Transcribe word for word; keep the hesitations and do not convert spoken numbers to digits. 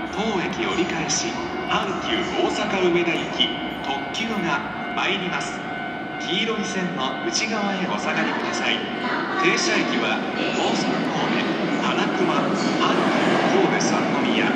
当駅折り返し阪急大阪梅田行き特急が参ります。黄色い線の内側へお下がりください。停車駅は高速神戸、花熊、阪急神戸三宮、